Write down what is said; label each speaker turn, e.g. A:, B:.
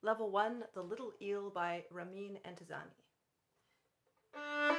A: Level 1, The Little Eel by Ramin Entezami.